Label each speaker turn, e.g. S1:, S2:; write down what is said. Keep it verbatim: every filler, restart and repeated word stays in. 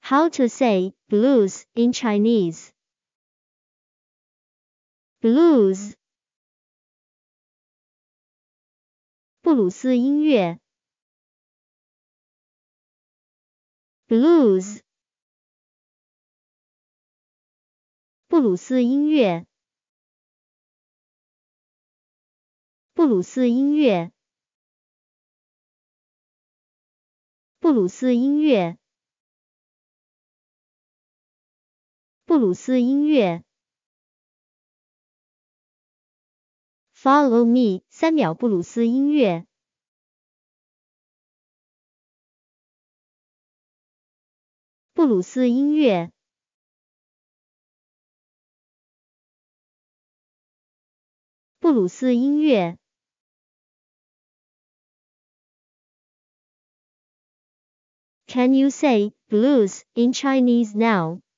S1: How to say blues in Chinese? Blues. 布鲁斯音乐 Blues. 布鲁斯音乐布鲁斯音乐布鲁斯音乐布鲁斯音乐 Follow me 三秒布鲁斯音乐布鲁斯音乐布鲁斯音乐 Can you say blues in Chinese now?